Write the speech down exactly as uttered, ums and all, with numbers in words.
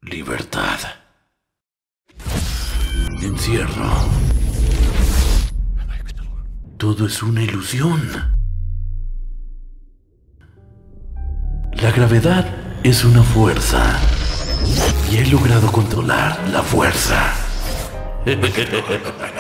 Libertad. Encierro. Todo es una ilusión. La gravedad es una fuerza. Y he logrado controlar la fuerza.